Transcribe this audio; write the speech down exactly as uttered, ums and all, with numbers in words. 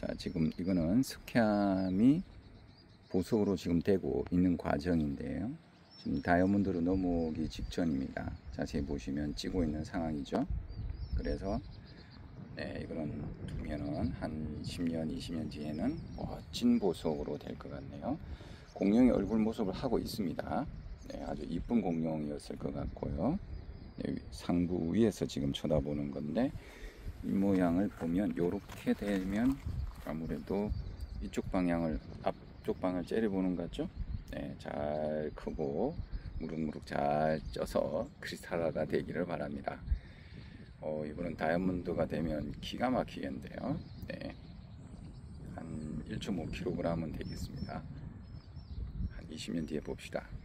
자, 지금 이거는 스캠이 보석으로 지금 되고 있는 과정인데요. 지금 다이아몬드로 넘어오기 직전입니다. 자세히 보시면 찌고 있는 상황이죠. 그래서 네, 이거는 두면은 한 십 년, 이십 년 뒤에는 멋진 보석으로 될 것 같네요. 공룡이 얼굴 모습을 하고 있습니다. 네, 아주 이쁜 공룡이었을 것 같고요. 네, 상부 위에서 지금 쳐다보는 건데, 이 모양을 보면 이렇게 되면 아무래도 이쪽 방향을, 앞쪽 방을 째려보는 것 같죠? 네, 잘 크고 무럭무럭 잘 쪄서 크리스탈화가 되기를 바랍니다. 어, 이거는 다이아몬드가 되면 기가 막히겠는데요. 네, 한 일 점 오 킬로그램은 되겠습니다. 한 이십 년 뒤에 봅시다.